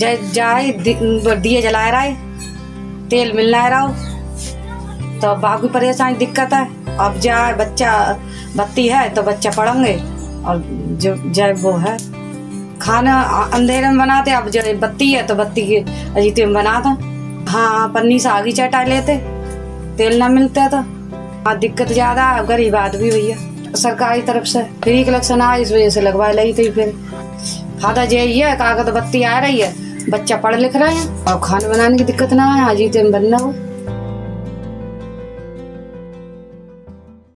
जाए दिए जला रहा है, तेल मिल नहीं रहा, तो बाकी परेशानी दिक्कत है। अब जाए बच्चा बत्ती है तो बच्चा पढ़ेंगे, और जो जाए वो है खाना अंधेरे में बनाते, अब जो बत्ती है तो बत्ती के अजीते में बनाते। हाँ, पन्नी से आगे चटा लेते, तेल ना मिलता तो हाँ दिक्कत ज्यादा है। गरीब आदमी भैया सरकारी तरफ से फ्री कलेक्शन आया, इस वजह से लगवा ली थी। फिर फायदा यही है, कागज बत्ती आ रही है, बच्चा पढ़ लिख रहे हैं और खाना बनाने की दिक्कत ना है, अजीते में बनना हो।